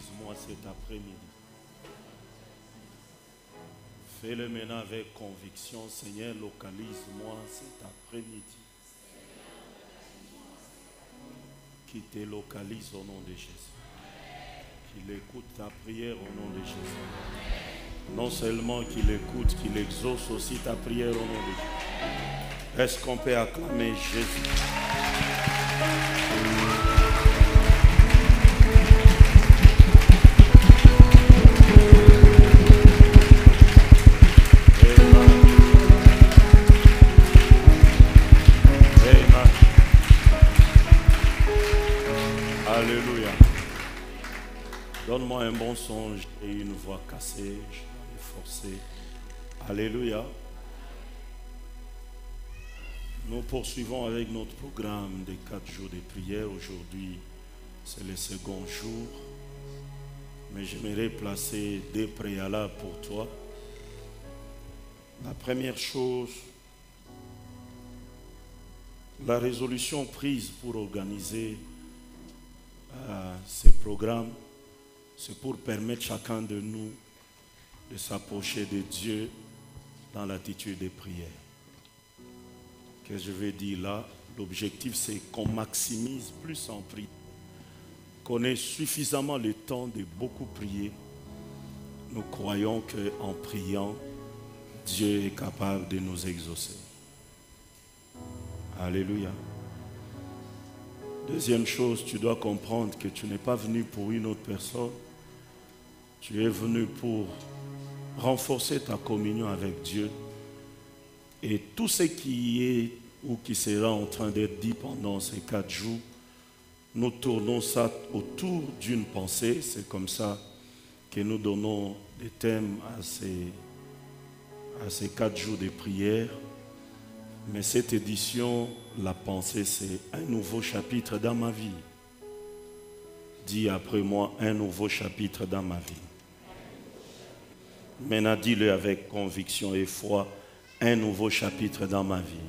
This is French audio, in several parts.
localise-moi cet après-midi. Fais-le maintenant avec conviction, Seigneur, localise-moi cet après-midi. Qui te localise au nom de Jésus. Qu'il écoute ta prière au nom de Jésus. Non seulement qu'il écoute, qu'il exauce aussi ta prière au nom de Jésus. Est-ce qu'on peut acclamer Jésus? Alléluia. Donne-moi un bon songe et une voix cassée. Je vais forcer. Alléluia. Nous poursuivons avec notre programme des 4 jours de prière. Aujourd'hui, c'est le second jour. Mais j'aimerais placer des préalables pour toi. La première chose, la résolution prise pour organiser ces programmes, c'est pour permettre chacun de nous de s'approcher de Dieu dans l'attitude de prière. Qu'est-ce que je vais dire là? L'objectif, c'est qu'on maximise plus en prière, qu'on ait suffisamment le temps de beaucoup prier. Nous croyons qu'en priant, Dieu est capable de nous exaucer. Alléluia. Deuxième chose, tu dois comprendre que tu n'es pas venu pour une autre personne. Tu es venu pour renforcer ta communion avec Dieu. Et tout ce qui est ou qui sera en train d'être dit pendant ces 4 jours, nous tournons ça autour d'une pensée. C'est comme ça que nous donnons des thèmes à ces 4 jours de prière. Mais cette édition, la pensée, c'est un nouveau chapitre dans ma vie. Dis après moi, un nouveau chapitre dans ma vie. Maintenant, dis-le avec conviction et foi, un nouveau chapitre dans ma vie.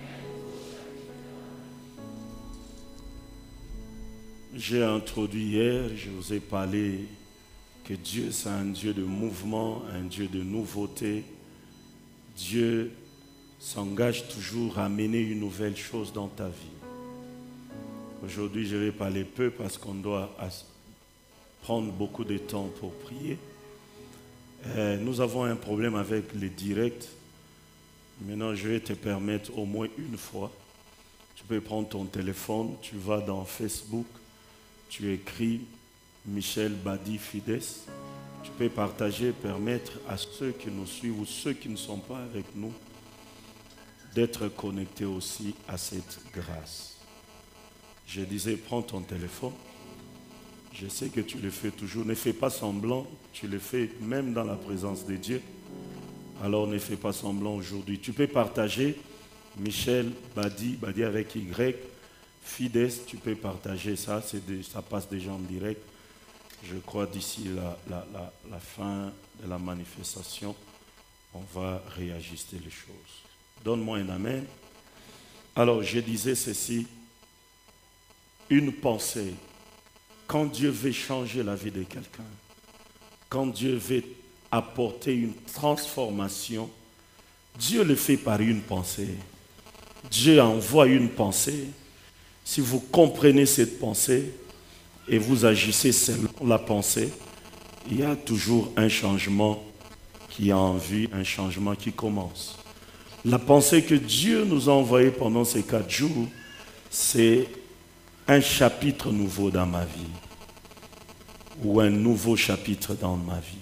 J'ai introduit hier, je vous ai parlé que Dieu, c'est un Dieu de mouvement, un Dieu de nouveauté. Dieu s'engage toujours à mener une nouvelle chose dans ta vie. Aujourd'hui, je vais parler peu parce qu'on doit prendre beaucoup de temps pour prier. Nous avons un problème avec les directs. Maintenant, je vais te permettre au moins une fois. Tu peux prendre ton téléphone, tu vas dans Facebook, tu écris Michel Badi Fides. Tu peux partager, permettre à ceux qui nous suivent ou ceux qui ne sont pas avec nous d'être connectés aussi à cette grâce. Je disais, prends ton téléphone. Je sais que tu le fais toujours. Ne fais pas semblant. Tu le fais même dans la présence de Dieu. Alors ne fais pas semblant aujourd'hui. Tu peux partager Michel Badi, Badi avec Y, Fides. Tu peux partager ça. Ça passe déjà en direct. Je crois d'ici la fin de la manifestation, on va réajuster les choses. Donne-moi un amen. Alors, je disais ceci. Une pensée. Quand Dieu veut changer la vie de quelqu'un, quand Dieu veut apporter une transformation, Dieu le fait par une pensée. Dieu envoie une pensée. Si vous comprenez cette pensée et vous agissez selon la pensée, il y a toujours un changement qui est en vue, un changement qui commence. La pensée que Dieu nous a envoyée pendant ces 4 jours, c'est un chapitre nouveau dans ma vie. Ou un nouveau chapitre dans ma vie.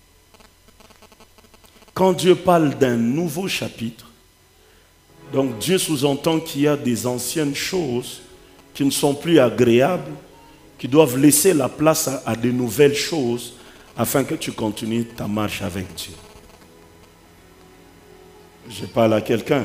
Quand Dieu parle d'un nouveau chapitre, donc Dieu sous-entend qu'il y a des anciennes choses qui ne sont plus agréables, qui doivent laisser la place à de nouvelles choses afin que tu continues ta marche avec Dieu. Je parle à quelqu'un.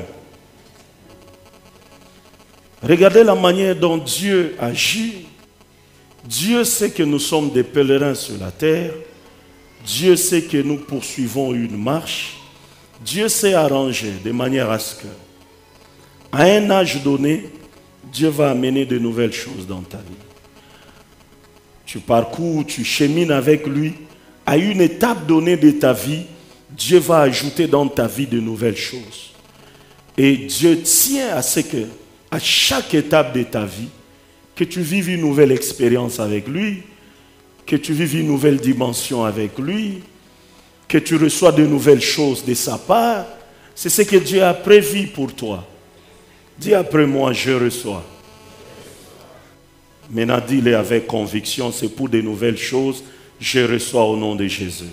Regardez la manière dont Dieu agit. Dieu sait que nous sommes des pèlerins sur la terre. Dieu sait que nous poursuivons une marche. Dieu sait arranger de manière à ce que, à un âge donné, Dieu va amener de nouvelles choses dans ta vie. tu parcours, tu chemines avec lui, à une étape donnée de ta vie, Dieu va ajouter dans ta vie de nouvelles choses. Et Dieu tient à ce que, à chaque étape de ta vie, que tu vives une nouvelle expérience avec lui, que tu vives une nouvelle dimension avec lui, que tu reçois de nouvelles choses de sa part. C'est ce que Dieu a prévu pour toi. Dis après moi, je reçois. Maintenant, dis-le avec conviction, c'est pour de nouvelles choses, je reçois au nom de Jésus.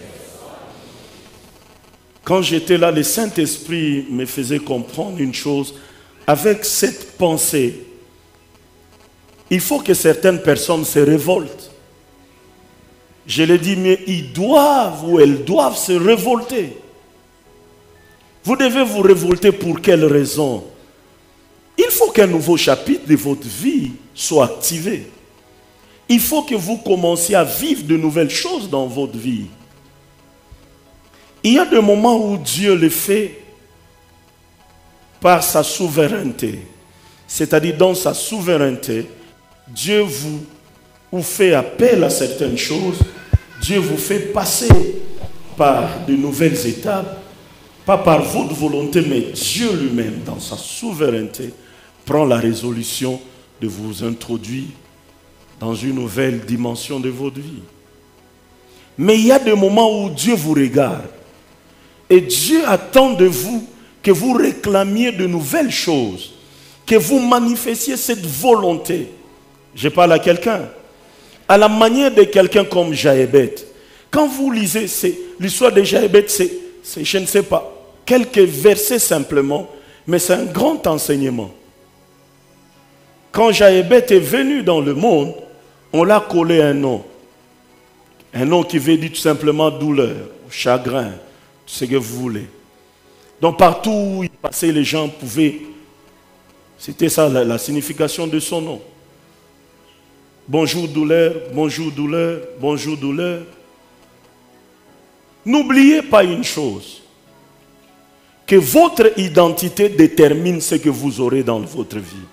Quand j'étais là, le Saint-Esprit me faisait comprendre une chose. Avec cette pensée, il faut que certaines personnes se révoltent. Je l'ai dit, mais ils doivent ou elles doivent se révolter. Vous devez vous révolter pour quelle raison? Il faut qu'un nouveau chapitre de votre vie soit activé. Il faut que vous commenciez à vivre de nouvelles choses dans votre vie. Il y a des moments où Dieu le fait par sa souveraineté. C'est-à-dire dans sa souveraineté, Dieu vous fait appel à certaines choses. Dieu vous fait passer par de nouvelles étapes. Pas par votre volonté, mais Dieu lui-même, dans sa souveraineté, prend la résolution de vous introduire dans une nouvelle dimension de votre vie. Mais il y a des moments où Dieu vous regarde. Et Dieu attend de vous que vous réclamiez de nouvelles choses, que vous manifestiez cette volonté. Je parle à quelqu'un. À la manière de quelqu'un comme Jaébet. Quand vous lisez l'histoire de Jaébet, c'est, je ne sais pas, quelques versets simplement, mais c'est un grand enseignement. Quand Jaébet est venu dans le monde, on l'a collé un nom. Un nom qui veut dire tout simplement douleur, chagrin, tout ce que vous voulez. Donc partout où il passait, les gens pouvaient... C'était ça la signification de son nom. Bonjour douleur, bonjour douleur, bonjour douleur. N'oubliez pas une chose. Que votre identité détermine ce que vous aurez dans votre vie.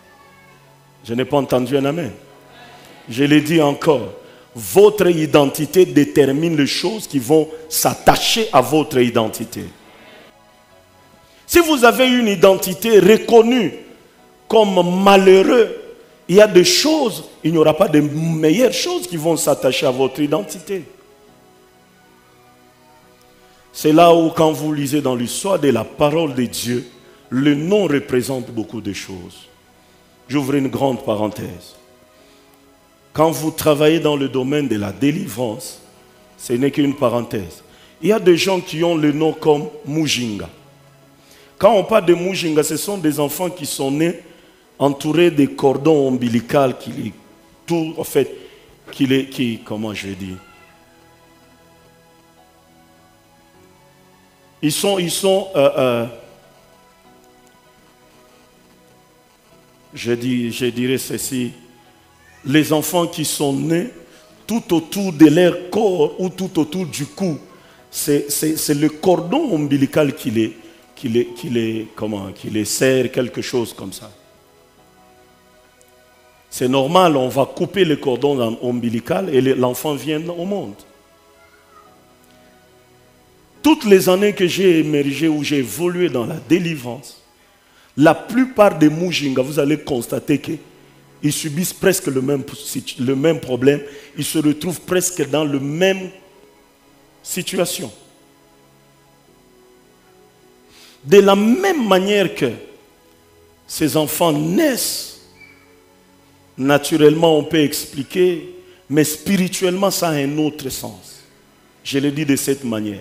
Je n'ai pas entendu un amen. Je l'ai dit encore. Votre identité détermine les choses qui vont s'attacher à votre identité. Si vous avez une identité reconnue comme malheureux, il y a des choses, il n'y aura pas de meilleures choses qui vont s'attacher à votre identité. C'est là où, quand vous lisez dans l'histoire de la parole de Dieu, le nom représente beaucoup de choses. J'ouvre une grande parenthèse. Quand vous travaillez dans le domaine de la délivrance, ce n'est qu'une parenthèse. Il y a des gens qui ont le nom comme Mujinga. Quand on parle de Mujinga, ce sont des enfants qui sont nés entourés de cordons ombilicaux comment je vais dire, je dirais ceci, les enfants qui sont nés tout autour de leur corps ou tout autour du cou, c'est le cordon ombilical qui les serre, quelque chose comme ça. C'est normal, on va couper le cordon ombilical et l'enfant vient au monde. Toutes les années que j'ai émergé ou j'ai évolué dans la délivrance, la plupart des Mujinga, vous allez constater qu'ils subissent presque le même problème. Ils se retrouvent presque dans la même situation. De la même manière que ces enfants naissent, naturellement on peut expliquer, mais spirituellement ça a un autre sens. Je le dis de cette manière.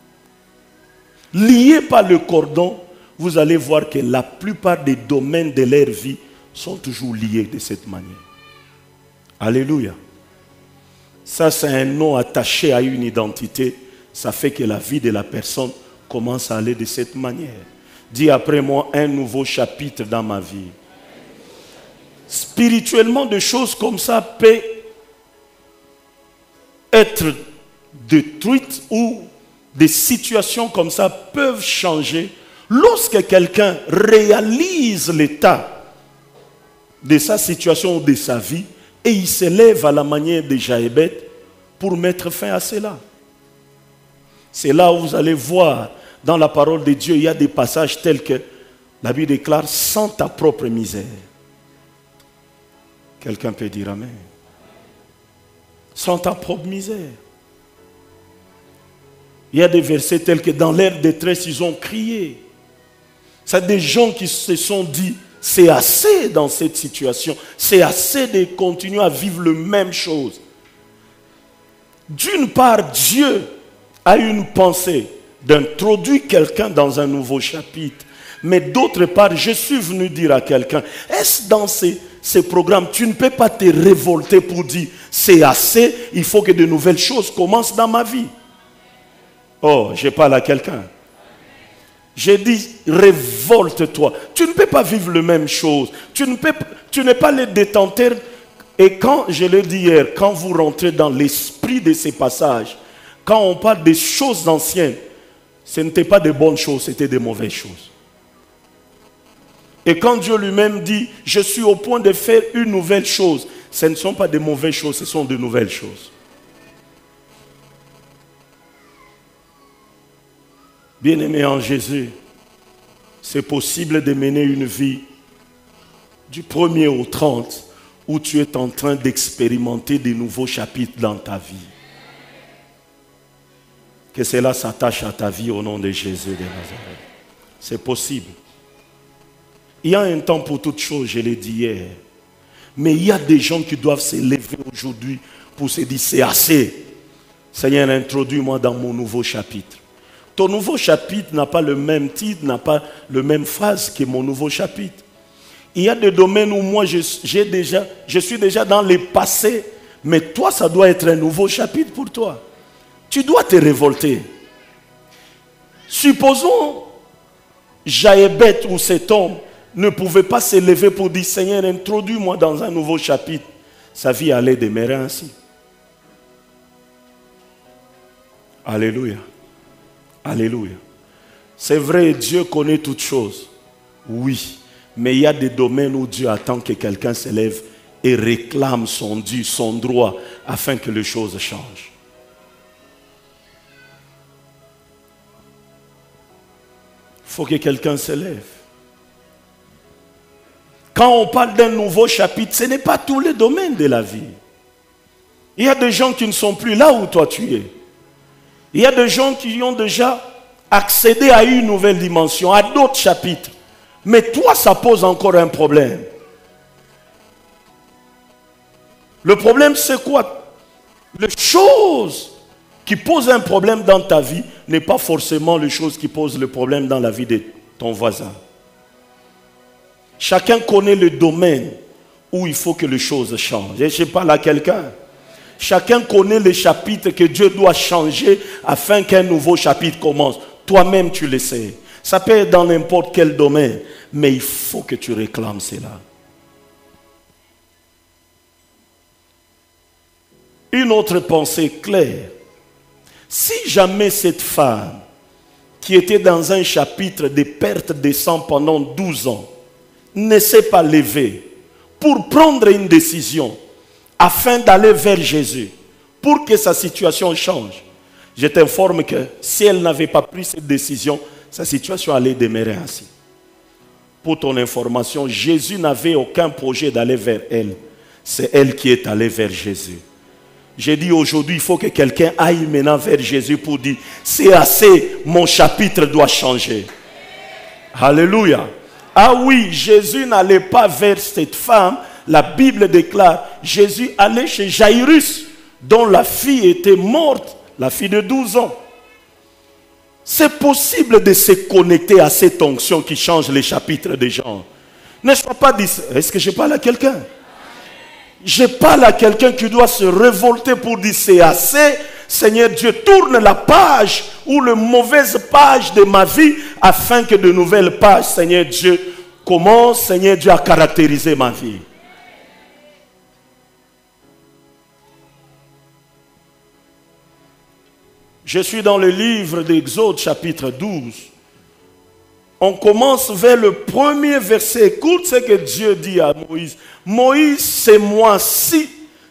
Liés par le cordon, vous allez voir que la plupart des domaines de leur vie sont toujours liés de cette manière. Alléluia. Ça, c'est un nom attaché à une identité. Ça fait que la vie de la personne commence à aller de cette manière. Dis après moi, un nouveau chapitre dans ma vie. Spirituellement, des choses comme ça peuvent être détruites ou des situations comme ça peuvent changer lorsque quelqu'un réalise l'état de sa situation ou de sa vie Et il s'élève à la manière de Jaébet pour mettre fin à cela. C'est là où vous allez voir, dans la parole de Dieu, il y a des passages tels que la Bible déclare « sans ta propre misère ». Quelqu'un peut dire Amen. Sans ta propre misère. Il y a des versets tels que dans leur détresse, ils ont crié. C'est des gens qui se sont dit, c'est assez dans cette situation, c'est assez de continuer à vivre la même chose. D'une part, Dieu a une pensée d'introduire quelqu'un dans un nouveau chapitre. Mais d'autre part, je suis venu dire à quelqu'un, est-ce dans ces programmes, tu ne peux pas te révolter pour dire, c'est assez, il faut que de nouvelles choses commencent dans ma vie. Oh, je parle à quelqu'un. J'ai dit, révolte-toi. Tu ne peux pas vivre la même chose. Tu n'es pas le détenteur. Et quand, je l'ai dit hier, quand vous rentrez dans l'esprit de ces passages, quand on parle des choses anciennes, ce n'était pas de bonnes choses, c'était de mauvaises choses. Et quand Dieu lui-même dit, je suis au point de faire une nouvelle chose, ce ne sont pas de mauvaises choses, ce sont de nouvelles choses. Bien-aimé en Jésus, c'est possible de mener une vie du 1er au 30 où tu es en train d'expérimenter de nouveaux chapitres dans ta vie. Que cela s'attache à ta vie au nom de Jésus de Nazareth. C'est possible. Il y a un temps pour toutes choses, je l'ai dit hier. Mais il y a des gens qui doivent se lever aujourd'hui pour se dire, c'est assez. Seigneur, introduis-moi dans mon nouveau chapitre. Ton nouveau chapitre n'a pas le même titre, n'a pas la même phrase que mon nouveau chapitre. Il y a des domaines où moi je suis déjà dans le passé, mais toi ça doit être un nouveau chapitre pour toi. Tu dois te révolter. Supposons Jaébet ou cet homme ne pouvait pas se lever pour dire Seigneur, introduis-moi dans un nouveau chapitre. Sa vie allait demeurer ainsi. Alléluia. Alléluia. C'est vrai, Dieu connaît toutes choses. Oui. Mais il y a des domaines où Dieu attend que quelqu'un se lève et réclame son dû, son droit, afin que les choses changent. Il faut que quelqu'un se lève. Quand on parle d'un nouveau chapitre, ce n'est pas tous les domaines de la vie. Il y a des gens qui ne sont plus là où toi tu es. Il y a des gens qui ont déjà accédé à une nouvelle dimension, à d'autres chapitres. Mais toi, ça pose encore un problème. Le problème, c'est quoi? Les choses qui posent un problème dans ta vie n'est pas forcément les choses qui posent le problème dans la vie de ton voisin. Chacun connaît le domaine où il faut que les choses changent. Et je parle à quelqu'un. Chacun connaît les chapitres que Dieu doit changer afin qu'un nouveau chapitre commence. Toi-même, tu le sais. Ça peut être dans n'importe quel domaine, mais il faut que tu réclames cela. Une autre pensée claire. Si jamais cette femme, qui était dans un chapitre de perte de sang pendant 12 ans, ne s'est pas levée pour prendre une décision, afin d'aller vers Jésus, pour que sa situation change. Je t'informe que si elle n'avait pas pris cette décision, sa situation allait demeurer ainsi. Pour ton information, Jésus n'avait aucun projet d'aller vers elle. C'est elle qui est allée vers Jésus. J'ai dit aujourd'hui, il faut que quelqu'un aille maintenant vers Jésus pour dire, c'est assez, mon chapitre doit changer. Alléluia. Ah oui, Jésus n'allait pas vers cette femme. La Bible déclare, Jésus allait chez Jairus, dont la fille était morte, la fille de 12 ans. C'est possible de se connecter à cette onction qui change les chapitres des gens. Ne sois pas dit, est-ce que je parle à quelqu'un? Je parle à quelqu'un qui doit se révolter pour dire, c'est assez, Seigneur Dieu, tourne la page ou la mauvaise page de ma vie afin que de nouvelles pages, Seigneur Dieu, commencent, Seigneur Dieu, à caractériser ma vie. Je suis dans le livre d'Exode, chapitre 12. On commence vers le premier verset. Écoute ce que Dieu dit à Moïse. Moïse, c'est moi-ci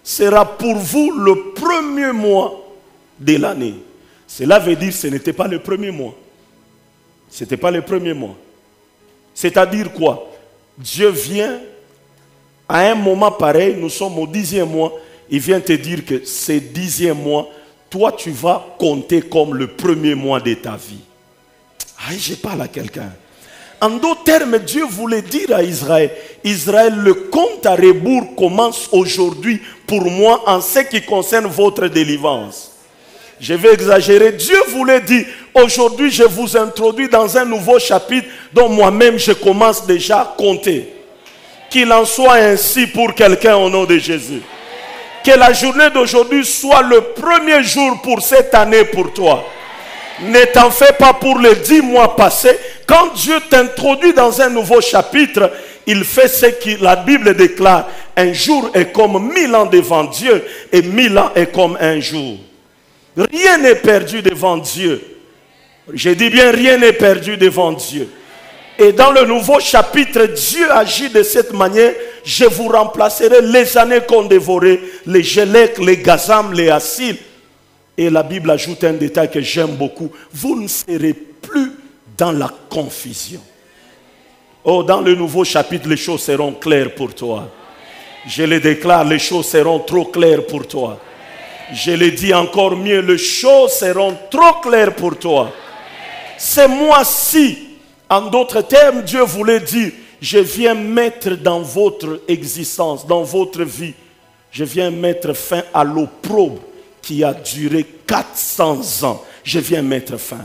sera pour vous le premier mois de l'année. Cela veut dire que ce n'était pas le premier mois. Ce n'était pas le premier mois. C'est-à-dire quoi? Dieu vient à un moment pareil, nous sommes au 10e mois, il vient te dire que ce 10e mois, toi tu vas compter comme le premier mois de ta vie. Ah, je parle à quelqu'un. En d'autres termes, Dieu voulait dire à Israël, Israël, le compte à rebours commence aujourd'hui pour moi en ce qui concerne votre délivrance. Je vais exagérer. Dieu voulait dire, aujourd'hui je vous introduis dans un nouveau chapitre dont moi-même je commence déjà à compter. Qu'il en soit ainsi pour quelqu'un au nom de Jésus. Que la journée d'aujourd'hui soit le premier jour pour cette année pour toi. Ne t'en fais pas pour les 10 mois passés. Quand Dieu t'introduit dans un nouveau chapitre, il fait ce que la Bible déclare. Un jour est comme 1000 ans devant Dieu et 1000 ans est comme un jour. Rien n'est perdu devant Dieu. Je dis bien rien n'est perdu devant Dieu. Et dans le nouveau chapitre, Dieu agit de cette manière. Je vous remplacerai les années qu'on dévorait, les Gélec, les Gazam, les Assil. Et la Bible ajoute un détail que j'aime beaucoup. Vous ne serez plus dans la confusion. Oh, dans le nouveau chapitre, les choses seront claires pour toi. Je le déclare, les choses seront trop claires pour toi. Je le dis encore mieux, les choses seront trop claires pour toi. C'est moi-ci. En d'autres termes, Dieu voulait dire, je viens mettre dans votre existence, dans votre vie, je viens mettre fin à l'opprobre qui a duré 400 ans. Je viens mettre fin.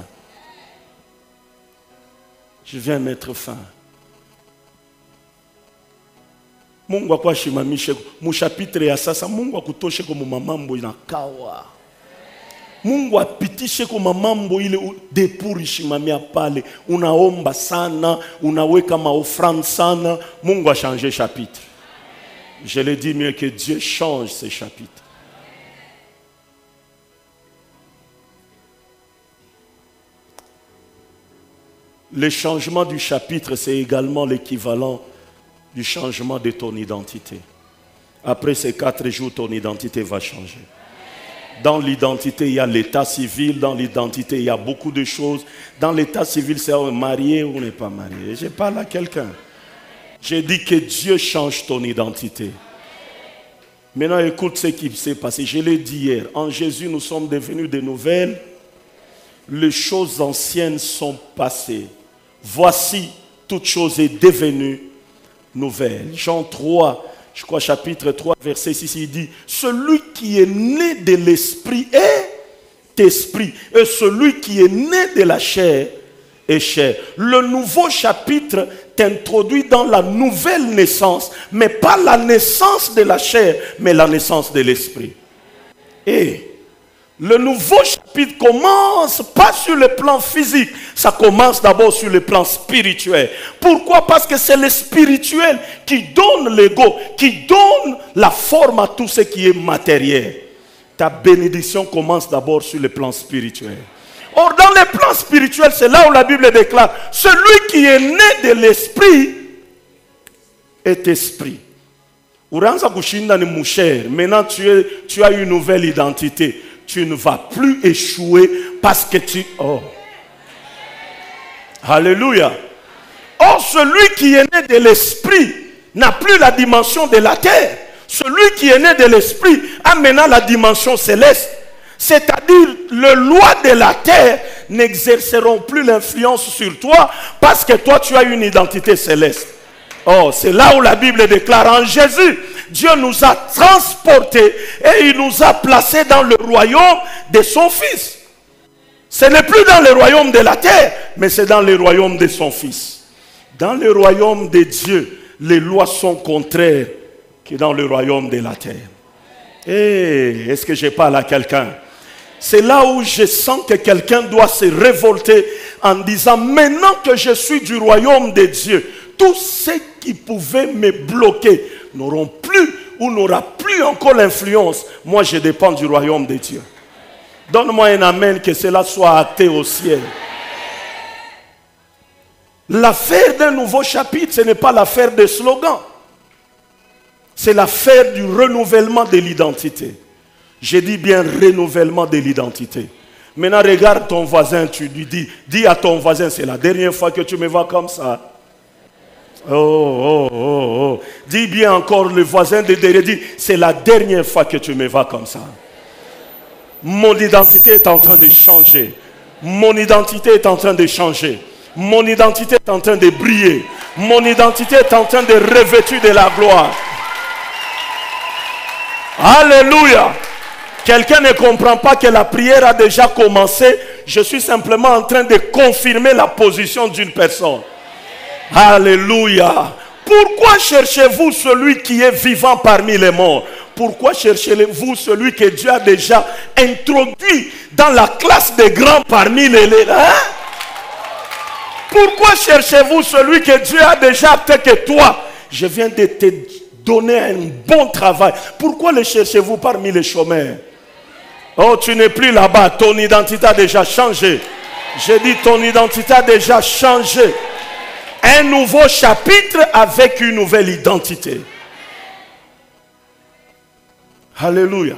Je viens mettre fin. Mungu kwa shimamishe mu chapitre ya sasa, Mungu akutoshe kwa mamambo inakawa. Mungu apitishe kwa mamambo ile depuri shimamia pale. Unaomba sana, unaweka maofrande sana, Mungu a changé chapitre. Je le dis mieux que Dieu change ce chapitre. Le changement du chapitre, c'est également l'équivalent du changement de ton identité. Après ces 4 jours, ton identité va changer. Dans l'identité, il y a l'état civil. Dans l'identité, il y a beaucoup de choses. Dans l'état civil, c'est on est marié ou on n'est pas marié. Je parle à quelqu'un. J'ai dit que Dieu change ton identité. Maintenant, écoute ce qui s'est passé. Je l'ai dit hier. En Jésus, nous sommes devenus de nouvelles. Les choses anciennes sont passées. Voici, toute chose est devenue nouvelle. Jean 3, je crois chapitre 3, verset 6, il dit, celui qui est né de l'esprit est esprit, et celui qui est né de la chair est chair. Le nouveau chapitre t'introduit dans la nouvelle naissance, mais pas la naissance de la chair, mais la naissance de l'esprit. Et le nouveau chapitre commence pas sur le plan physique, ça commence d'abord sur le plan spirituel. Pourquoi? Parce que c'est le spirituel qui donne l'ego, qui donne la forme à tout ce qui est matériel. Ta bénédiction commence d'abord sur le plan spirituel. Or, dans le plan spirituel, c'est là où la Bible déclare, celui qui est né de l'esprit est esprit. Maintenant, tu as une nouvelle identité. Tu ne vas plus échouer parce que tu... Oh. Alléluia. Or, celui qui est né de l'esprit n'a plus la dimension de la terre. Celui qui est né de l'esprit a maintenant la dimension céleste. C'est-à-dire, les lois de la terre n'exerceront plus l'influence sur toi parce que toi, tu as une identité céleste. Oh, c'est là où la Bible déclare en Jésus, Dieu nous a transportés et il nous a placés dans le royaume de son Fils. Ce n'est plus dans le royaume de la terre, mais c'est dans le royaume de son Fils. Dans le royaume de Dieu, les lois sont contraires que dans le royaume de la terre. Hey, est-ce que je parle à quelqu'un? C'est là où je sens que quelqu'un doit se révolter en disant, maintenant que je suis du royaume de Dieu, tous ceux qui pouvaient me bloquer n'auront plus ou n'aura plus encore l'influence. Moi, je dépends du royaume de Dieu. Donne-moi un amen, que cela soit acté au ciel. L'affaire d'un nouveau chapitre, ce n'est pas l'affaire des slogans. C'est l'affaire du renouvellement de l'identité. J'ai dit bien renouvellement de l'identité. Maintenant, regarde ton voisin, tu lui dis à ton voisin, c'est la dernière fois que tu me vois comme ça. Oh, oh, oh, oh. Dis bien encore le voisin de derrière, dis, c'est la dernière fois que tu me vois comme ça. Mon identité est en train de changer. Mon identité est en train de changer. Mon identité est en train de briller. Mon identité est en train de revêtir de la gloire. Alléluia. Quelqu'un ne comprend pas que la prière a déjà commencé. Je suis simplement en train de confirmer la position d'une personne. Alléluia. Pourquoi cherchez-vous celui qui est vivant parmi les morts? Pourquoi cherchez-vous celui que Dieu a déjà introduit dans la classe des grands parmi les... Pourquoi cherchez-vous celui que Dieu a déjà fait que toi? Je viens de te donner un bon travail. Pourquoi le cherchez-vous parmi les chômeurs? Oh, tu n'es plus là-bas. Ton identité a déjà changé. J'ai dit ton identité a déjà changé. Un nouveau chapitre avec une nouvelle identité. Alléluia.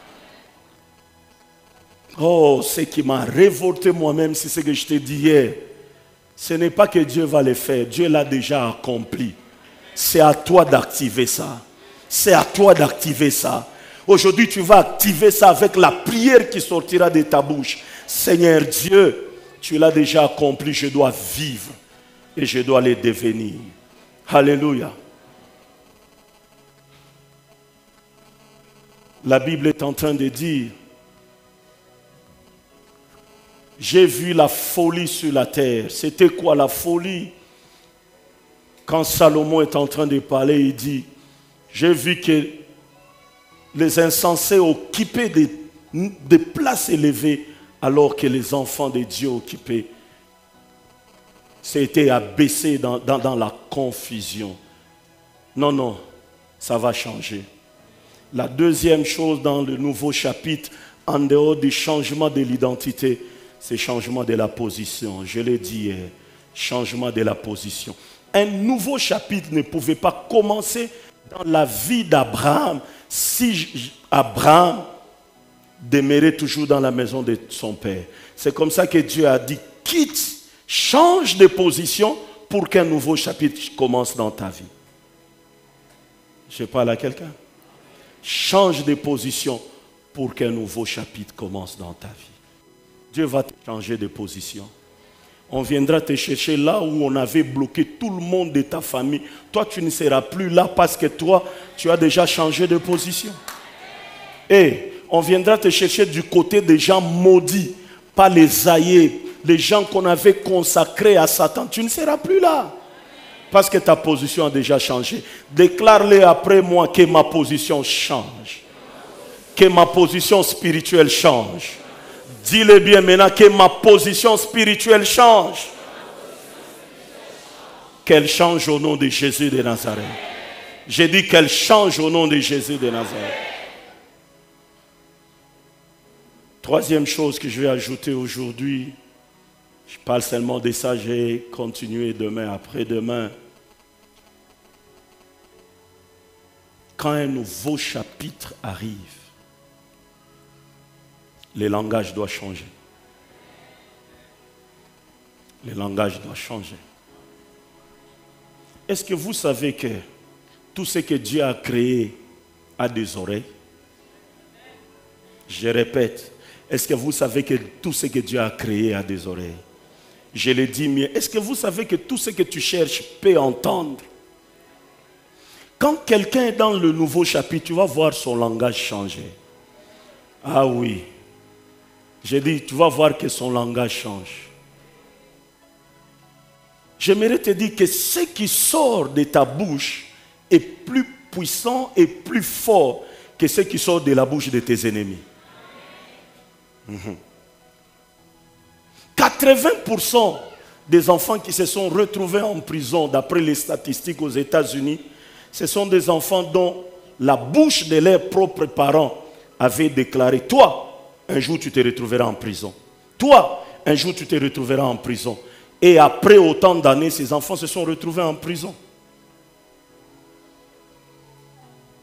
Oh, ce qui m'a révolté moi-même, c'est ce que je t'ai dit hier. Ce n'est pas que Dieu va le faire. Dieu l'a déjà accompli. C'est à toi d'activer ça. C'est à toi d'activer ça. Aujourd'hui, tu vas activer ça avec la prière qui sortira de ta bouche. Seigneur Dieu, tu l'as déjà accompli. Je dois vivre. Et je dois le devenir. Alléluia. La Bible est en train de dire, j'ai vu la folie sur la terre. C'était quoi la folie? Quand Salomon est en train de parler, il dit, j'ai vu que les insensés occupaient des places élevées, alors que les enfants de Dieu occupaient. C'était abaissé dans la confusion. Non, non, ça va changer. La deuxième chose dans le nouveau chapitre, en dehors du changement de l'identité, c'est le changement de la position. Je l'ai dit hier, changement de la position. Un nouveau chapitre ne pouvait pas commencer dans la vie d'Abraham si Abraham demeurait toujours dans la maison de son père. C'est comme ça que Dieu a dit, quitte, change de position pour qu'un nouveau chapitre commence dans ta vie. Je parle à quelqu'un. Change de position pour qu'un nouveau chapitre commence dans ta vie. Dieu va te changer de position. On viendra te chercher là où on avait bloqué tout le monde de ta famille. Toi, tu ne seras plus là parce que toi, tu as déjà changé de position. Et on viendra te chercher du côté des gens maudits, pas les aïeux, les gens qu'on avait consacrés à Satan. Tu ne seras plus là. Parce que ta position a déjà changé. Déclare-le après moi que ma position change. Que ma position spirituelle change. Dis-le bien maintenant que ma position spirituelle change. Qu'elle change au nom de Jésus de Nazareth. J'ai dit qu'elle change au nom de Jésus de Nazareth. Troisième chose que je vais ajouter aujourd'hui. Je parle seulement de ça, je vais continuer demain, après-demain. Quand un nouveau chapitre arrive, le langage doit changer. Le langage doit changer. Est-ce que vous savez que tout ce que Dieu a créé a des oreilles? Je répète, est-ce que vous savez que tout ce que Dieu a créé a des oreilles? Je l'ai dit mieux. Est-ce que vous savez que tout ce que tu cherches peut entendre? Quand quelqu'un est dans le nouveau chapitre, tu vas voir son langage changer. Ah oui. J'ai dit, tu vas voir que son langage change. J'aimerais te dire que ce qui sort de ta bouche est plus puissant et plus fort que ce qui sort de la bouche de tes ennemis. 80% des enfants qui se sont retrouvés en prison, d'après les statistiques aux États-Unis, ce sont des enfants dont la bouche de leurs propres parents avait déclaré, toi, un jour tu te retrouveras en prison. Toi, un jour tu te retrouveras en prison. Et après autant d'années, ces enfants se sont retrouvés en prison.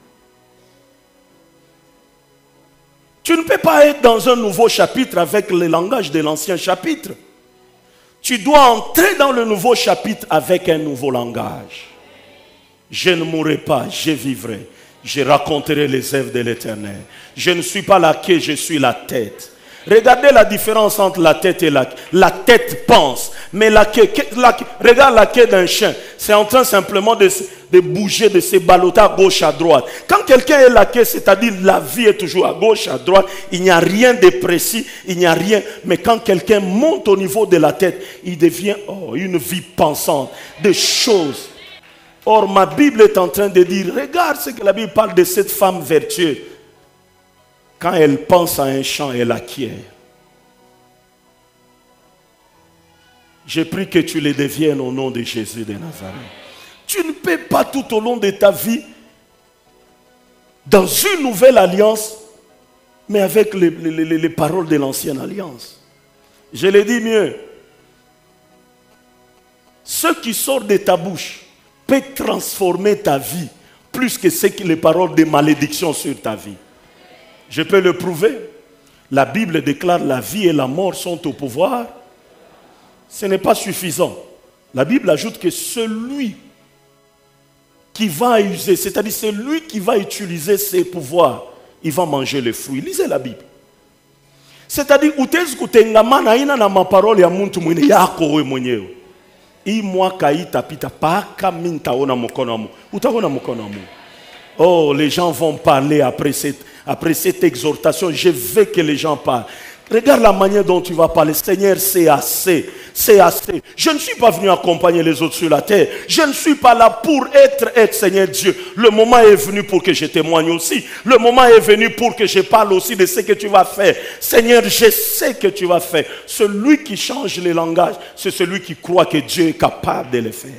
Tu ne peux pas être dans un nouveau chapitre avec le langage de l'ancien chapitre. Tu dois entrer dans le nouveau chapitre avec un nouveau langage. Je ne mourrai pas, je vivrai. Je raconterai les œuvres de l'Éternel. Je ne suis pas la queue, je suis la tête. Regardez la différence entre la tête et la queue. La tête pense, mais la queue, regarde la queue d'un chien. C'est en train simplement de bouger, de se balloter à gauche, à droite. Quand quelqu'un est la queue, c'est-à-dire la vie est toujours à gauche, à droite, il n'y a rien de précis, il n'y a rien. Mais quand quelqu'un monte au niveau de la tête, il devient une vie pensante, des choses. Or, ma Bible est en train de dire, regarde ce que la Bible parle de cette femme vertueuse. Quand elle pense à un champ, elle acquiert. J'ai pris que tu le deviennes au nom de Jésus de Nazareth. Tu ne peux pas tout au long de ta vie, dans une nouvelle alliance, mais avec les paroles de l'ancienne alliance. Je le dis mieux. Ce qui sort de ta bouche peut transformer ta vie plus que les paroles de malédiction sur ta vie. Je peux le prouver. La Bible déclare la vie et la mort sont au pouvoir. Ce n'est pas suffisant. La Bible ajoute que celui qui va user, c'est-à-dire celui qui va utiliser ses pouvoirs, il va manger les fruits. Lisez la Bible. C'est-à-dire, ma parole ya muntu mwine yako we mwenyewe. Oh, les gens vont parler après cette exhortation. Je veux que les gens parlent. Regarde la manière dont tu vas parler. Seigneur, c'est assez. C'est assez. Je ne suis pas venu accompagner les autres sur la terre. Je ne suis pas là pour être Seigneur Dieu. Le moment est venu pour que je témoigne aussi. Le moment est venu pour que je parle aussi de ce que tu vas faire. Seigneur, je sais que tu vas faire. Celui qui change les langages, c'est celui qui croit que Dieu est capable de le faire.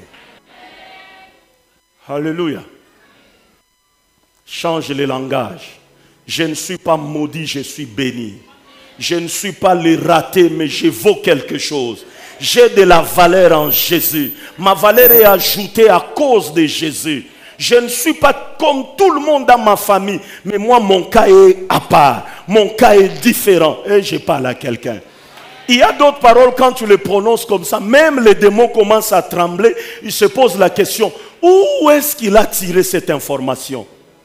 Alléluia. Change les langages. Je ne suis pas maudit, je suis béni. Je ne suis pas le raté, mais je vaux quelque chose. J'ai de la valeur en Jésus. Ma valeur est ajoutée à cause de Jésus. Je ne suis pas comme tout le monde dans ma famille, mais moi, mon cas est à part. Mon cas est différent. Et je parle à quelqu'un. Il y a d'autres paroles, quand tu les prononces comme ça, même les démons commencent à trembler. Ils se posent la question, où est-ce qu'il a tiré cette information?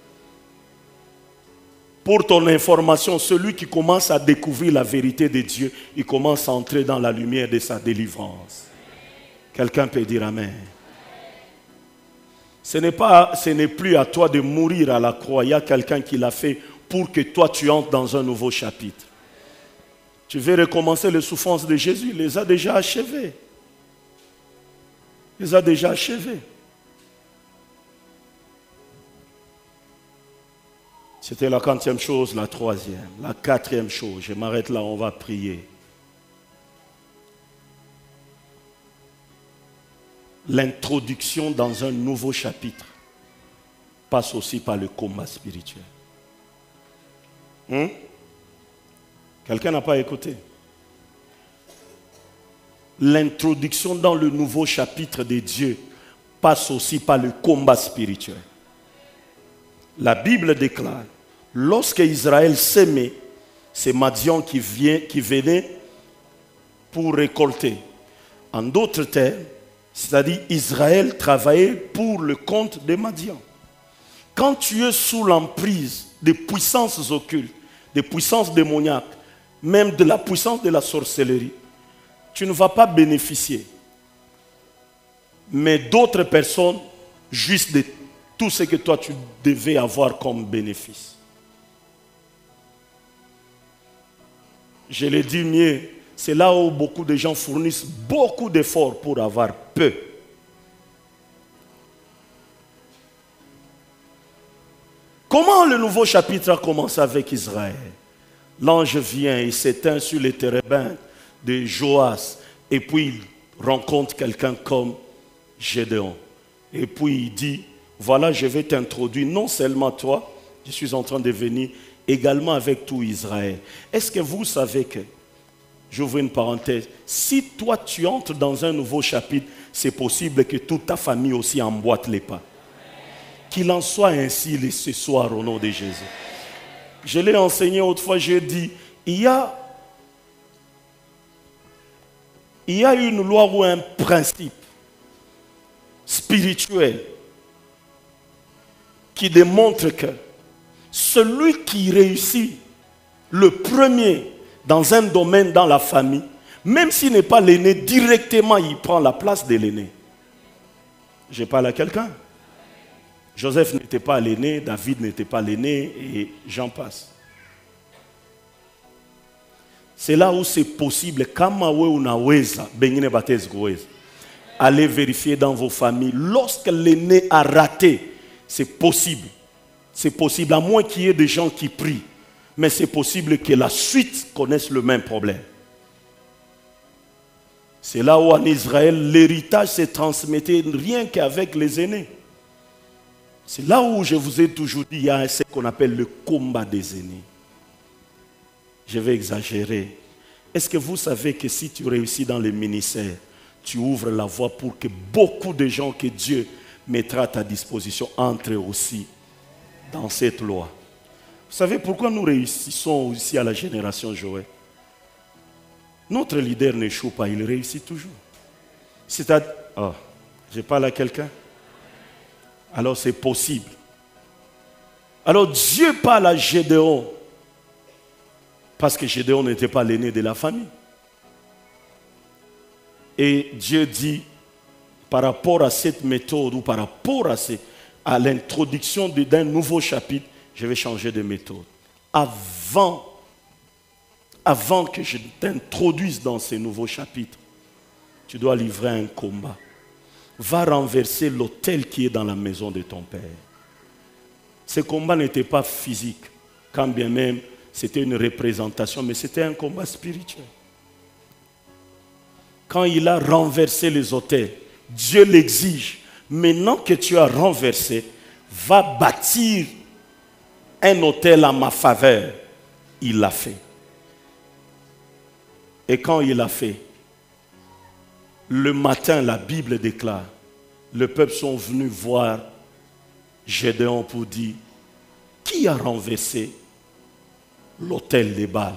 Pour ton information, celui qui commence à découvrir la vérité de Dieu, il commence à entrer dans la lumière de sa délivrance. Quelqu'un peut dire Amen. Ce n'est plus à toi de mourir à la croix. Il y a quelqu'un qui l'a fait pour que toi tu entres dans un nouveau chapitre. Tu veux recommencer les souffrances de Jésus, il les a déjà achevées. Il les a déjà achevées. C'était la 40e chose, la 3e. La 4e chose, je m'arrête là, on va prier. L'introduction dans un nouveau chapitre passe aussi par le combat spirituel. Quelqu'un n'a pas écouté? L'introduction dans le nouveau chapitre de Dieu passe aussi par le combat spirituel. La Bible déclare, lorsque Israël s'aimait, c'est Madian qui venait pour récolter. En d'autres termes, c'est-à-dire Israël travaillait pour le compte de Madian. Quand tu es sous l'emprise des puissances occultes, des puissances démoniaques, même de la puissance de la sorcellerie, tu ne vas pas bénéficier. Mais d'autres personnes jouissent de tout ce que toi tu devais avoir comme bénéfice. Je l'ai dit mieux, c'est là où beaucoup de gens fournissent beaucoup d'efforts pour avoir peu. Comment le nouveau chapitre a commencé avec Israël? L'ange vient, il s'éteint sur les térébintes de Joas, et puis il rencontre quelqu'un comme Gédéon. Et puis il dit, voilà, je vais t'introduire, non seulement toi, je suis en train de venir également avec tout Israël. Est-ce que vous savez que, j'ouvre une parenthèse, si toi tu entres dans un nouveau chapitre, c'est possible que toute ta famille aussi emboîte les pas. Qu'il en soit ainsi ce soir au nom de Jésus. Je l'ai enseigné autrefois, j'ai dit, il y a une loi ou un principe spirituel qui démontre que celui qui réussit le premier dans un domaine dans la famille, même s'il n'est pas l'aîné, directement il prend la place de l'aîné. Je parle à quelqu'un. Joseph n'était pas l'aîné, David n'était pas l'aîné et j'en passe. C'est là où c'est possible. Allez vérifier dans vos familles. Lorsque l'aîné a raté, c'est possible. C'est possible, à moins qu'il y ait des gens qui prient. Mais c'est possible que la suite connaisse le même problème. C'est là où en Israël, l'héritage se transmettait rien qu'avec les aînés. C'est là où je vous ai toujours dit, il y a ce qu'on appelle le combat des aînés. Je vais exagérer. Est-ce que vous savez que si tu réussis dans les ministères, tu ouvres la voie pour que beaucoup de gens que Dieu mettra à ta disposition entrent aussi dans cette loi? Vous savez pourquoi nous réussissons aussi à la génération Joël? Notre leader n'échoue pas, il réussit toujours. C'est-à-dire, je parle à quelqu'un? Alors c'est possible. Alors Dieu parle à Gédéon, parce que Gédéon n'était pas l'aîné de la famille. Et Dieu dit, par rapport à cette méthode, ou par rapport à l'introduction d'un nouveau chapitre, je vais changer de méthode. Avant que je t'introduise dans ces nouveaux chapitres, tu dois livrer un combat. Va renverser l'autel qui est dans la maison de ton père. Ce combat n'était pas physique, quand bien même c'était une représentation, mais c'était un combat spirituel. Quand il a renversé les autels, Dieu l'exige. Maintenant que tu as renversé, va bâtir un autel à ma faveur. Il l'a fait. Et quand il l'a fait, le matin, la Bible déclare, le peuple sont venus voir Gédéon pour dire, qui a renversé l'autel des Baals?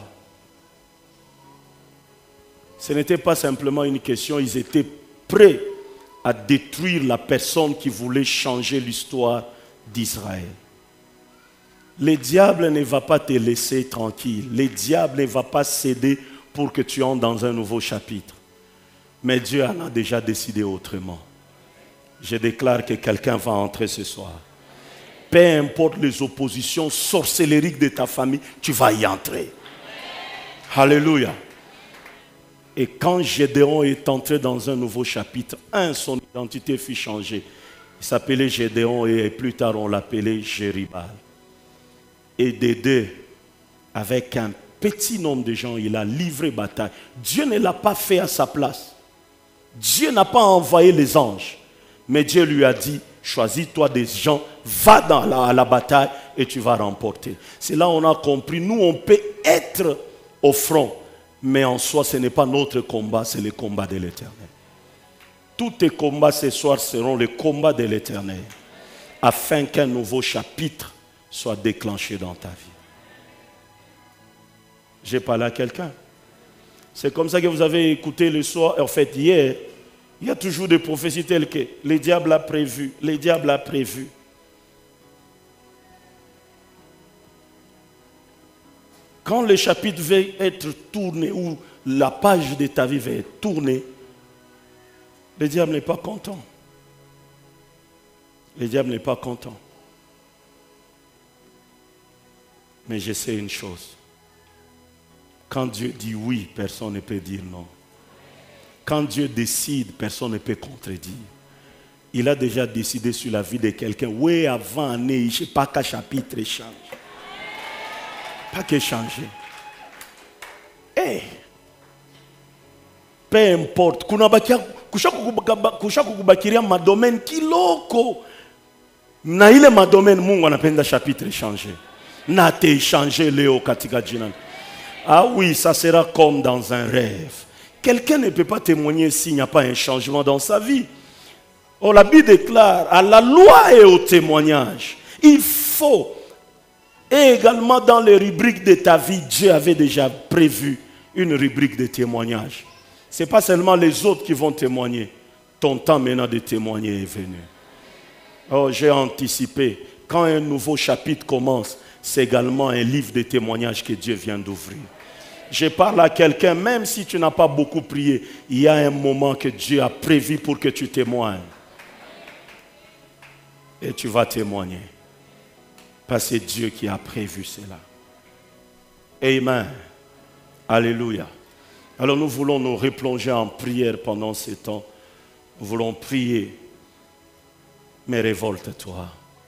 Ce n'était pas simplement une question, ils étaient prêts à détruire la personne qui voulait changer l'histoire d'Israël. Le diable ne va pas te laisser tranquille. Le diable ne va pas céder pour que tu entres dans un nouveau chapitre. Mais Dieu en a déjà décidé autrement. Je déclare que quelqu'un va entrer ce soir. Peu importe les oppositions sorcellériques de ta famille, tu vas y entrer. Alléluia. Et quand Gédéon est entré dans un nouveau chapitre, son identité fut changée. Il s'appelait Gédéon et plus tard on l'appelait Jéribal. Et des deux, avec un petit nombre de gens, il a livré bataille. Dieu ne l'a pas fait à sa place. Dieu n'a pas envoyé les anges. Mais Dieu lui a dit, choisis-toi des gens, va à la bataille et tu vas remporter. C'est là où on a compris, nous on peut être au front, mais en soi ce n'est pas notre combat, c'est le combat de l'Éternel. Tous tes combats ce soir seront les combats de l'Éternel, afin qu'un nouveau chapitre soit déclenché dans ta vie. J'ai parlé à quelqu'un. C'est comme ça que vous avez écouté le soir, en fait hier, il y a toujours des prophéties telles que le diable a prévu, le diable a prévu. Quand le chapitre va être tourné, ou la page de ta vie va être tournée, le diable n'est pas content. Le diable n'est pas content. Mais je sais une chose. Quand Dieu dit oui, personne ne peut dire non. Quand Dieu décide, personne ne peut contredire. Il a déjà décidé sur la vie de quelqu'un. Oui, avant, je ne sais pas qu'un chapitre change. Pas que changer. Peu importe. Kusha kukubakiria madomaine kiloko. Na ile madomaine Mungu anapenda chapitre changer. Na te changer leo katika jina. Ah oui, ça sera comme dans un rêve. Quelqu'un ne peut pas témoigner s'il n'y a pas un changement dans sa vie. Oh, la Bible déclare, à la loi et au témoignage, il faut Et également dans les rubriques de ta vie, Dieu avait déjà prévu une rubrique de témoignage. Ce n'est pas seulement les autres qui vont témoigner. Ton temps maintenant de témoigner est venu. Oh, j'ai anticipé. Quand un nouveau chapitre commence, c'est également un livre de témoignages que Dieu vient d'ouvrir. Je parle à quelqu'un, même si tu n'as pas beaucoup prié, il y a un moment que Dieu a prévu pour que tu témoignes. Et tu vas témoigner. Parce que c'est Dieu qui a prévu cela. Amen. Alléluia. Alors nous voulons nous replonger en prière pendant ce temps. Nous voulons prier. Mais révolte-toi.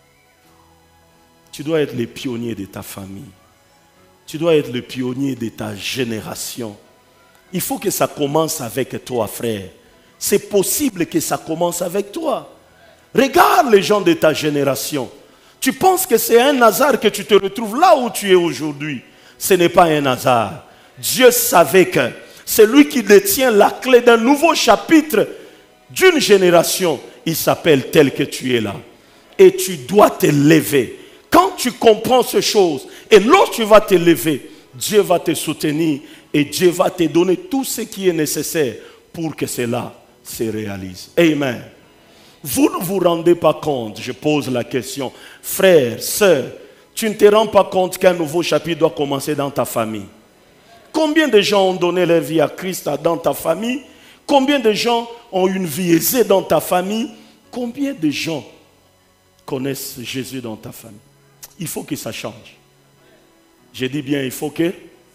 Tu dois être le pionnier de ta famille. Tu dois être le pionnier de ta génération. Il faut que ça commence avec toi, frère. C'est possible que ça commence avec toi. Regarde les gens de ta génération. Tu penses que c'est un hasard que tu te retrouves là où tu es aujourd'hui. Ce n'est pas un hasard. Dieu savait que c'est lui qui détient la clé d'un nouveau chapitre d'une génération. Il s'appelle tel que tu es là. Et tu dois te lever. Quand tu comprends ces choses, et lorsque tu vas te lever, Dieu va te soutenir et Dieu va te donner tout ce qui est nécessaire pour que cela se réalise. Amen. Vous ne vous rendez pas compte, je pose la question, frère, sœur, tu ne te rends pas compte qu'un nouveau chapitre doit commencer dans ta famille. Combien de gens ont donné leur vie à Christ dans ta famille? Combien de gens ont une vie aisée dans ta famille? Combien de gens connaissent Jésus dans ta famille? Il faut que ça change. Je dis bien, il faut que...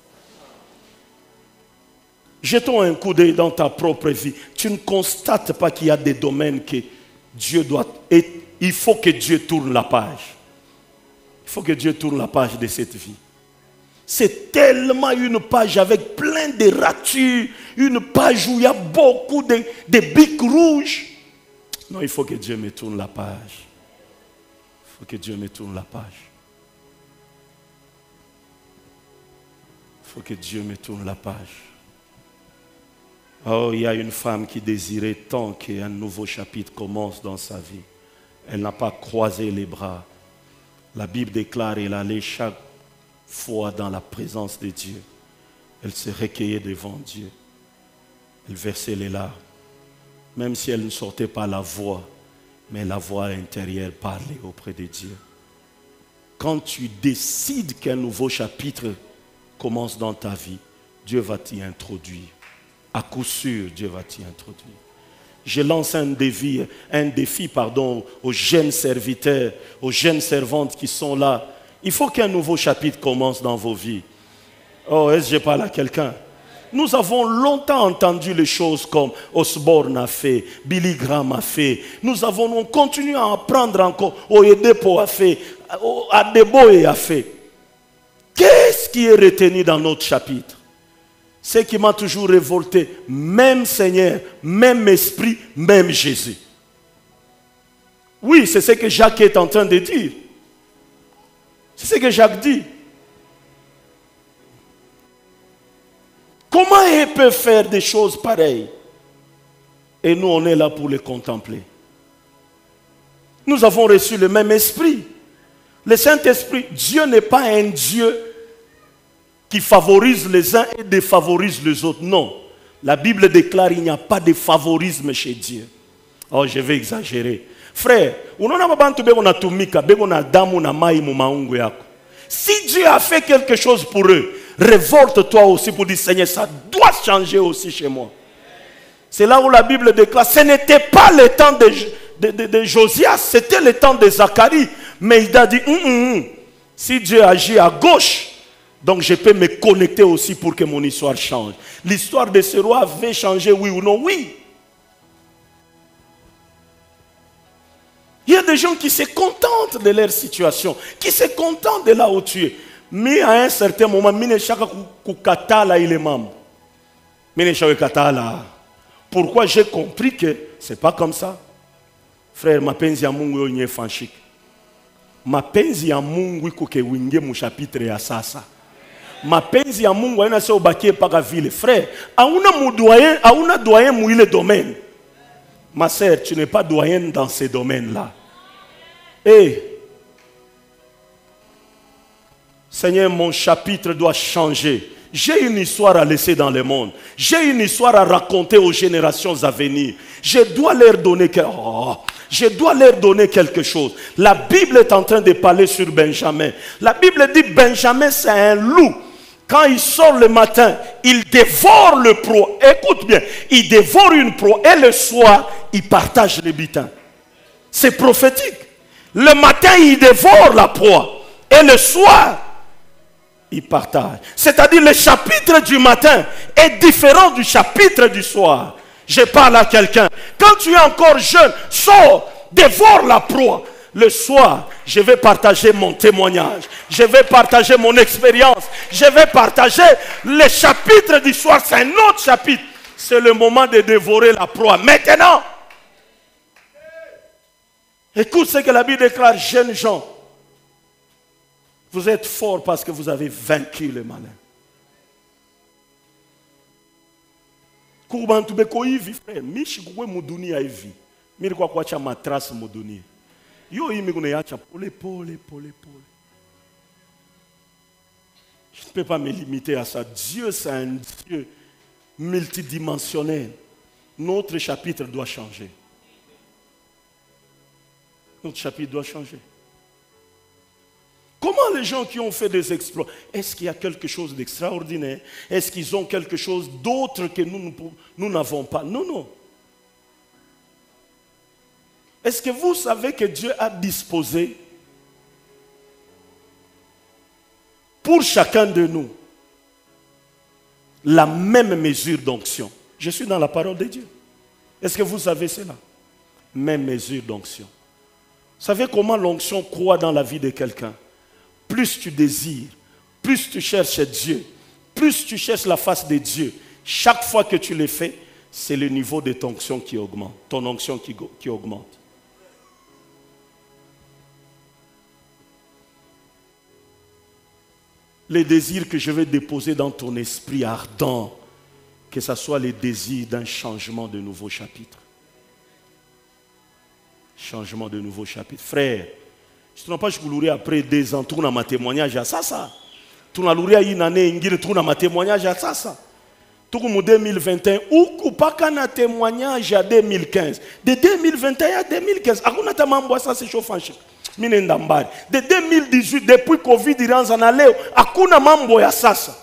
Jetons un coup d'œil dans ta propre vie. Tu ne constates pas qu'il y a des domaines que Dieu doit... Et il faut que Dieu tourne la page. Il faut que Dieu tourne la page de cette vie. C'est tellement une page avec plein de ratures. Une page où il y a beaucoup de bics rouges. Non, il faut que Dieu me tourne la page. Il faut que Dieu me tourne la page. Il faut que Dieu me tourne la page. Oh, il y a une femme qui désirait tant qu'un nouveau chapitre commence dans sa vie. Elle n'a pas croisé les bras. La Bible déclare qu'elle allait chaque fois dans la présence de Dieu. Elle se recueillait devant Dieu. Elle versait les larmes. Même si elle ne sortait pas la voix, mais la voix intérieure parlait auprès de Dieu. Quand tu décides qu'un nouveau chapitre commence dans ta vie, Dieu va t'y introduire. À coup sûr, Dieu va t'y introduire. Je lance un défi aux jeunes serviteurs, aux jeunes servantes qui sont là. Il faut qu'un nouveau chapitre commence dans vos vies. Oh, est-ce que je parle à quelqu'un? Nous avons longtemps entendu les choses comme Osborne a fait, Billy Graham a fait. On continue à apprendre encore. Oyedepo a fait, Adeboye a fait. Qu'est-ce qui est retenu dans notre chapitre? Ce qui m'a toujours révolté, même Seigneur, même Esprit, même Jésus. Oui, c'est ce que Jacques est en train de dire. C'est ce que Jacques dit. Comment ils peuvent faire des choses pareilles? Et nous, on est là pour les contempler. Nous avons reçu le même esprit. Le Saint-Esprit, Dieu n'est pas un Dieu qui favorise les uns et défavorise les autres. Non. La Bible déclare qu'il n'y a pas de favorisme chez Dieu. Oh, je vais exagérer. Frère, si Dieu a fait quelque chose pour eux, révolte-toi aussi pour dire, Seigneur, ça doit changer aussi chez moi. C'est là où la Bible déclare, ce n'était pas le temps de Josias, c'était le temps de Zacharie. Mais il a dit, si Dieu agit à gauche, donc je peux me connecter aussi pour que mon histoire change. L'histoire de ce roi avait changé, oui ou non? Oui. Il y a des gens qui se contentent de leur situation, qui se contentent de là où tu es. Mais à un certain moment, pourquoi j'ai compris que ce n'est pas comme ça? Frère, mapenzi ya Mungu yonye fanshik. Mapenzi ya Mungu iko ke winge mu chapitre ya sasa. Mapenzi ya Mungu haina sio ubakie paka vile. Frère, hauna doyen mu ile domaine. Ma sœur, tu n'es pas doyenne dans ces domaines-là. Et Seigneur, mon chapitre doit changer. J'ai une histoire à laisser dans le monde. J'ai une histoire à raconter aux générations à venir. Je dois leur donner quelque chose. La Bible est en train de parler sur Benjamin. La Bible dit Benjamin, c'est un loup. Quand il sort le matin, il dévore le proie. Écoute bien, il dévore une proie et le soir, il partage les butins. C'est prophétique. Le matin, il dévore la proie et le soir, il partage. C'est-à-dire le chapitre du matin est différent du chapitre du soir. Je parle à quelqu'un. Quand tu es encore jeune, sors, dévore la proie. Le soir, je vais partager mon témoignage. Je vais partager mon expérience. Je vais partager le chapitre du soir. C'est un autre chapitre. C'est le moment de dévorer la proie. Maintenant, écoute ce que la Bible déclare, jeunes gens. Vous êtes forts parce que vous avez vaincu le malin. Je ne peux pas me limiter à ça. Dieu, c'est un Dieu multidimensionnel. Notre chapitre doit changer. Notre chapitre doit changer. Comment les gens qui ont fait des exploits, est-ce qu'il y a quelque chose d'extraordinaire? Est-ce qu'ils ont quelque chose d'autre que nous n'avons pas? Non, non. Est-ce que vous savez que Dieu a disposé pour chacun de nous la même mesure d'onction? Je suis dans la parole de Dieu. Est-ce que vous savez cela? Même mesure d'onction. Vous savez comment l'onction croît dans la vie de quelqu'un? Plus tu désires, plus tu cherches Dieu, plus tu cherches la face de Dieu. Chaque fois que tu le fais, c'est le niveau de ton onction qui augmente. Ton onction qui augmente. Les désirs que je vais déposer dans ton esprit ardent, que ce soit les désirs d'un changement de nouveau chapitre. Changement de nouveau chapitre. Frère, je ne sais pas si vous après 2 ans, tu as ma témoignage à ça. Tu as une année, tu as ma témoignage à ça. Tu as 2021, ou pas qu'un témoignage à 2015. De 2021 à 2015, ça c'est chauffant. De 2018, depuis Covid, il y a un an, akuna mambo ya sasa.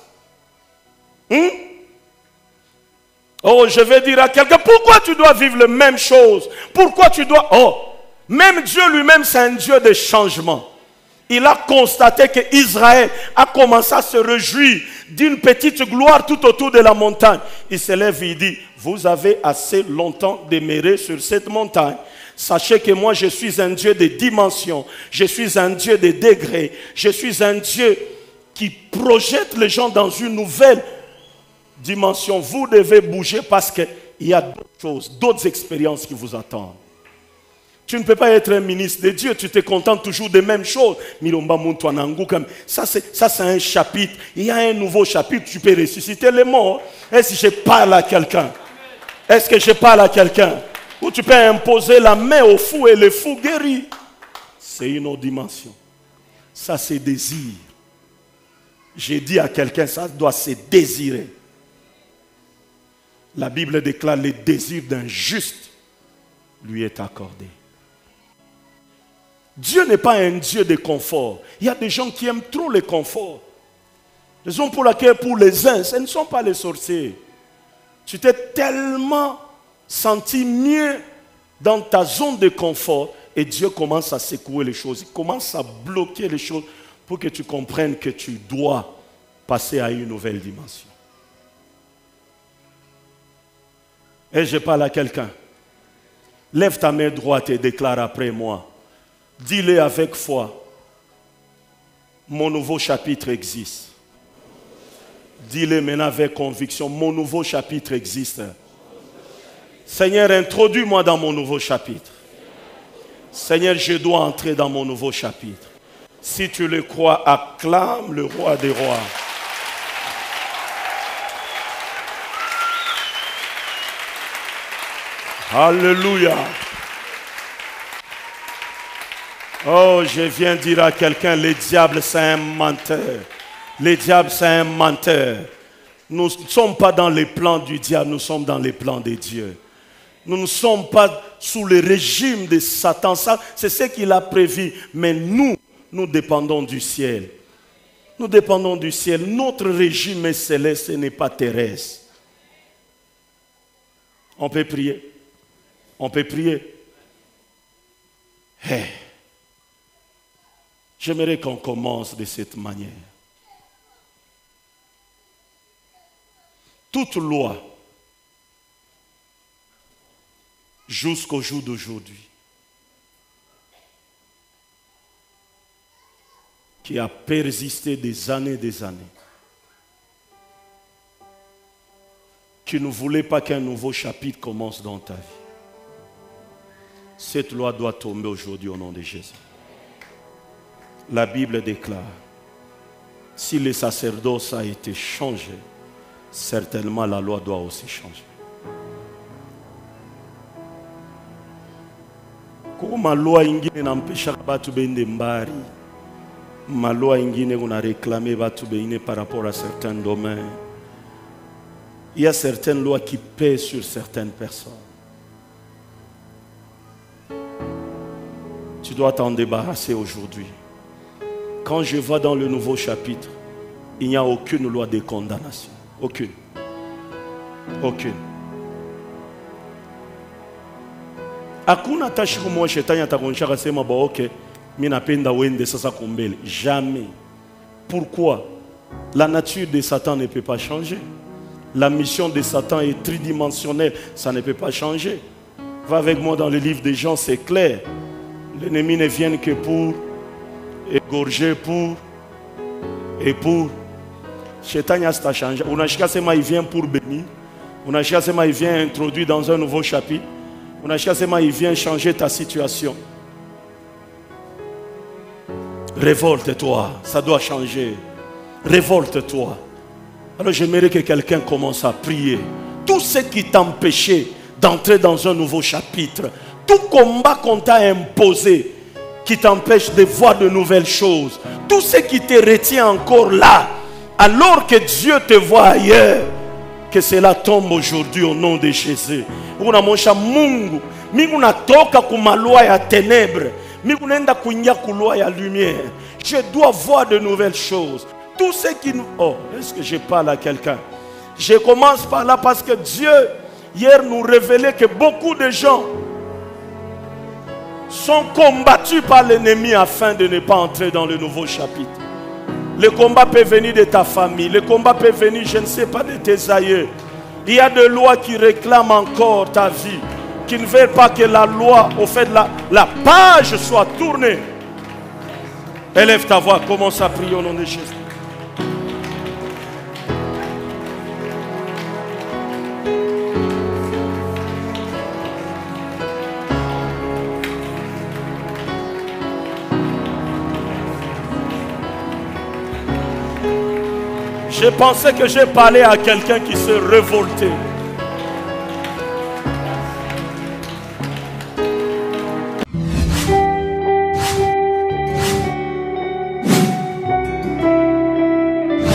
Oh, je vais dire à quelqu'un, pourquoi tu dois vivre la même chose? Pourquoi tu dois... Oh, même Dieu lui-même, c'est un Dieu de changement. Il a constaté qu'Israël a commencé à se réjouir d'une petite gloire tout autour de la montagne. Il se lève et il dit, vous avez assez longtemps demeuré sur cette montagne. Sachez que moi, je suis un Dieu de dimensions. Je suis un Dieu de degrés. Je suis un Dieu qui projette les gens dans une nouvelle dimension. Vous devez bouger parce qu'il y a d'autres choses, d'autres expériences qui vous attendent. Tu ne peux pas être un ministre de Dieu, tu te contentes toujours des mêmes choses. Ça, c'est un chapitre. Il y a un nouveau chapitre, tu peux ressusciter les morts. Est-ce que je parle à quelqu'un? Est-ce que je parle à quelqu'un? Ou tu peux imposer la main au fou et le fou guérit. C'est une autre dimension. Ça, c'est désir. J'ai dit à quelqu'un, ça doit se désirer. La Bible déclare le désir d'un juste lui est accordé. Dieu n'est pas un Dieu de confort. Il y a des gens qui aiment trop le confort. Raison pour laquelle pour les uns, ce ne sont pas les sorciers. Tu t'es tellement senti mieux dans ta zone de confort et Dieu commence à secouer les choses. Il commence à bloquer les choses pour que tu comprennes que tu dois passer à une nouvelle dimension. Et je parle à quelqu'un. Lève ta main droite et déclare après moi. Dis-le avec foi. Mon nouveau chapitre existe. Dis-le maintenant avec conviction. Mon nouveau chapitre existe. Seigneur, introduis-moi dans mon nouveau chapitre. Seigneur, je dois entrer dans mon nouveau chapitre. Si tu le crois, acclame le roi des rois. Alléluia. Oh, je viens dire à quelqu'un, le diable c'est un menteur. Le diable c'est un menteur. Nous ne sommes pas dans les plans du diable, nous sommes dans les plans de Dieu. Nous ne sommes pas sous le régime de Satan. Ça, c'est ce qu'il a prévu. Mais nous dépendons du ciel. Nous dépendons du ciel. Notre régime est céleste et n'est pas terrestre. On peut prier. On peut prier. Hey. J'aimerais qu'on commence de cette manière. Toute loi, jusqu'au jour d'aujourd'hui, qui a persisté des années, qui ne voulait pas qu'un nouveau chapitre commence dans ta vie. Cette loi doit tomber aujourd'hui au nom de Jésus. La Bible déclare, si le sacerdoce a été changé, certainement la loi doit aussi changer. Comme loi ingine n'empêche batu bende mbari, ma loi ingine qu'on a réclamé batu bende par rapport à certains domaines. Il y a certaines lois qui pèsent sur certaines personnes. Tu dois t'en débarrasser aujourd'hui. Quand je vois dans le nouveau chapitre, il n'y a aucune loi de condamnation. Aucune. Aucune. Hakuna tashi kumwa shetani atakuonyesha sema ba okay, mimi napenda wende sasa kumbele. Jamais. Pourquoi? La nature de Satan ne peut pas changer. La mission de Satan est tridimensionnelle, ça ne peut pas changer. Va avec moi dans le livre des Jean, c'est clair. L'ennemi ne vient que pour égorger, pour. Shetani a changé. Unashika sema il vient pour bénir. Unashika sema il vient introduire dans un nouveau chapitre. Unashika sema il vient changer ta situation. Révolte-toi, ça doit changer. Révolte-toi. Alors j'aimerais que quelqu'un commence à prier. Tout ce qui t'empêchait d'entrer dans un nouveau chapitre, tout combat qu'on t'a imposé, qui t'empêche de voir de nouvelles choses, tout ce qui te retient encore là, alors que Dieu te voit ailleurs, que cela tombe aujourd'hui au nom de Jésus. Unamosha Mungu, Mungu natoka kumalua ya ténèbres, Mungu nenda kuingia kulua ya lumière. Je dois voir de nouvelles choses. Tout ce qui nous... Oh, est-ce que je parle à quelqu'un? Je commence par là parce que Dieu, hier, nous révélait que beaucoup de gens sont combattus par l'ennemi afin de ne pas entrer dans le nouveau chapitre. Le combat peut venir de ta famille, le combat peut venir, je ne sais pas, de tes aïeux. Il y a des lois qui réclament encore ta vie, qui ne veulent pas que la loi, au fait, la page soit tournée. Élève ta voix, commence à prier au nom de Jésus. Je pensais que j'ai parlé à quelqu'un qui se révoltait.